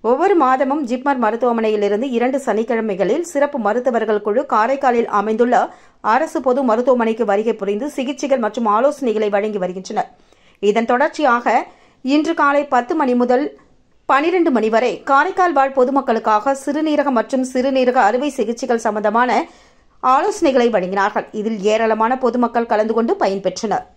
ஒவ்வொரு மாதமும் ஜிப்மர் மருத்துவமனையிலிருந்து 2 சனிக்கிழமைகளில் சிறப்பு மருத்துவர்கள் குழு காரைக்காலில் அமைந்துள்ள அரசு பொது மருத்துவமனைக்கு வருகை புரிந்து சிகிச்சைகள் மற்றும் ஆலோசனைகளை வழங்கி வருகின்றனர். இதன் தொடர்ச்சியாக இன்று காலை 10 மணி முதல் 12 மணி வரை காரைக்கால் வாழ் பொதுமக்களுக்காக சிறுநீரக மற்றும் சிறுநீரக அறுவை சிகிச்சைகள் சம்பந்தமான ஆலோசனைகளை வழங்கினார்கள். இதில் ஏராளமான பொதுமக்கள் கலந்து கொண்டு பயன்பெற்றனர்.